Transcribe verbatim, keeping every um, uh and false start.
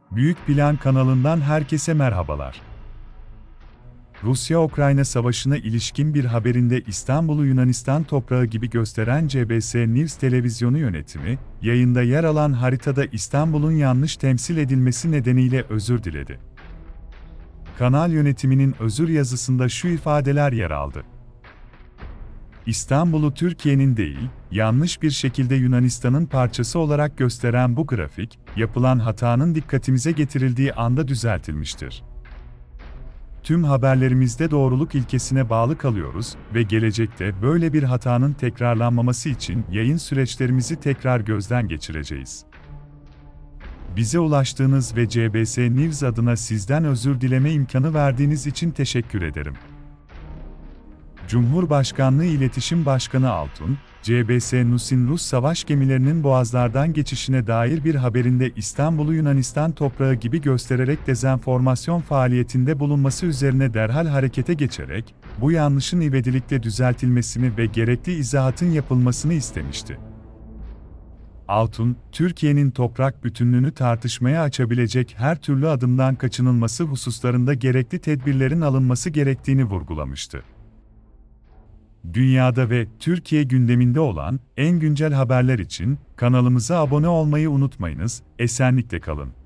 Büyük Plan kanalından herkese merhabalar. Rusya-Ukrayna savaşına ilişkin bir haberinde İstanbul'u Yunanistan toprağı gibi gösteren C B S News televizyonu yönetimi, yayında yer alan haritada İstanbul'un yanlış temsil edilmesi nedeniyle özür diledi. Kanal yönetiminin özür yazısında şu ifadeler yer aldı. İstanbul'u Türkiye'nin değil, yanlış bir şekilde Yunanistan'ın parçası olarak gösteren bu grafik, yapılan hatanın dikkatimize getirildiği anda düzeltilmiştir. Tüm haberlerimizde doğruluk ilkesine bağlı kalıyoruz ve gelecekte böyle bir hatanın tekrarlanmaması için yayın süreçlerimizi tekrar gözden geçireceğiz. Bize ulaştığınız ve C B S News adına sizden özür dileme imkanı verdiğiniz için teşekkür ederim. Cumhurbaşkanlığı İletişim Başkanı Altun, C B S News'in Rus savaş gemilerinin boğazlardan geçişine dair bir haberinde İstanbul'u Yunanistan toprağı gibi göstererek dezenformasyon faaliyetinde bulunması üzerine derhal harekete geçerek, bu yanlışın ivedilikle düzeltilmesini ve gerekli izahatın yapılmasını istemişti. Altun, Türkiye'nin toprak bütünlüğünü tartışmaya açabilecek her türlü adımdan kaçınılması hususlarında gerekli tedbirlerin alınması gerektiğini vurgulamıştı. Dünyada ve Türkiye gündeminde olan en güncel haberler için kanalımıza abone olmayı unutmayınız, esenlikle kalın.